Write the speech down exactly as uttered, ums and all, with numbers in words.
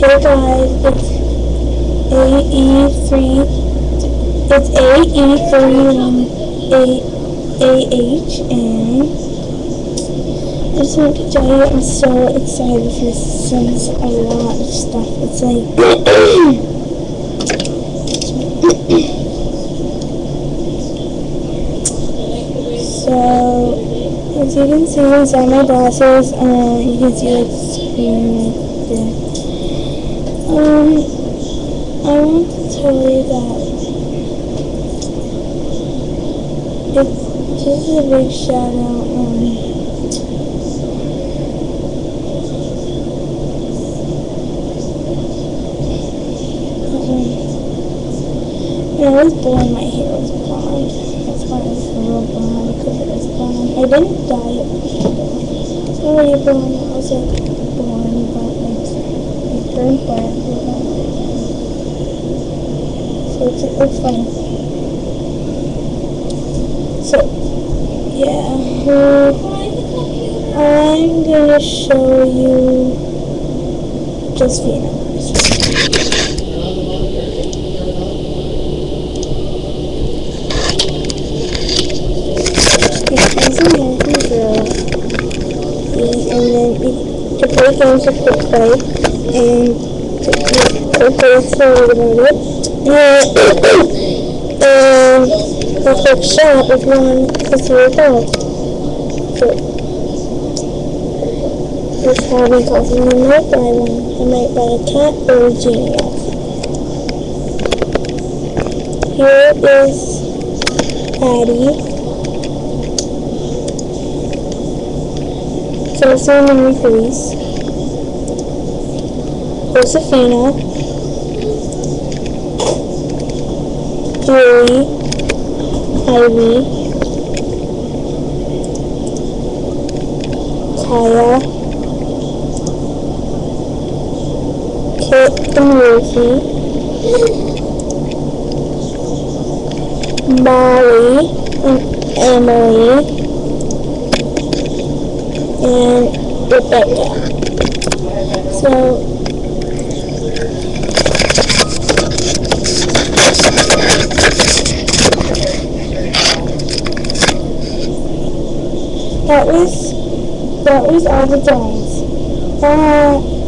Hey guys, it's A E three. It's A E three um A A H, and I just want to tell you I'm so excited for this. Since a lot of stuff. It's like so. As you can see inside my glasses, uh, you can see like the screen right there. Um, I want to tell you that it's just a big shout out. Um, um, when I was born, my hair was blonde. That's why I was real blonde, because it was blonde. I didn't dye it. It's not really blonde. I was like born, but like it turned black. So it's, it's funny. So yeah, I'm gonna show you just Vienna. And then to play games with quick play and to play slowly about it. And, and a quick shot if you want to see your dog. So this hobby calls me. I might buy one. I might buy a cat or a genie. Here is Patty. Celestine number threes, Josephina, Julie, Ivy, Kaya, Kit and Ruthie, Molly and Emily, and Rebecca. So that was that was all the drawings. Uh,